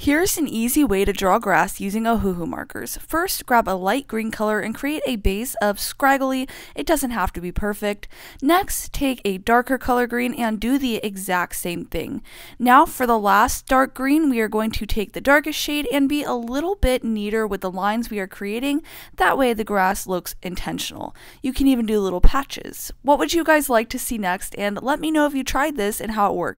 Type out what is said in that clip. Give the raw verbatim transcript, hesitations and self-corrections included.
Here's an easy way to draw grass using Ohuhu markers. First, grab a light green color and create a base of scraggly. It doesn't have to be perfect. Next, take a darker color green and do the exact same thing. Now for the last dark green, we are going to take the darkest shade and be a little bit neater with the lines we are creating. That way the grass looks intentional. You can even do little patches. What would you guys like to see next? And let me know if you tried this and how it worked.